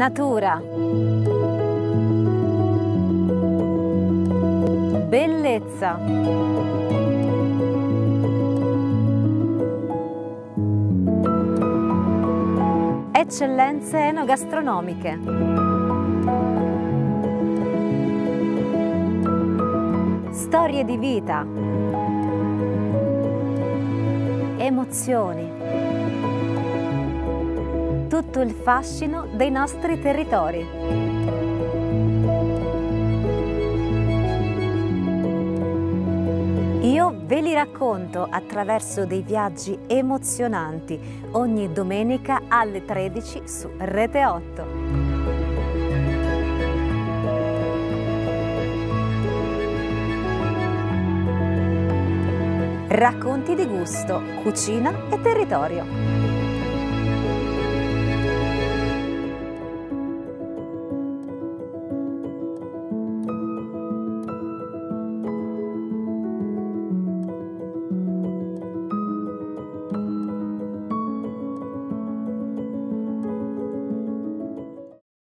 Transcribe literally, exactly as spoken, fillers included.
Natura. Bellezza. Eccellenze enogastronomiche. Storie di vita. Emozioni. Tutto il fascino dei nostri territori. Io ve li racconto attraverso dei viaggi emozionanti ogni domenica alle tredici su Rete otto. Racconti di gusto, cucina e territorio.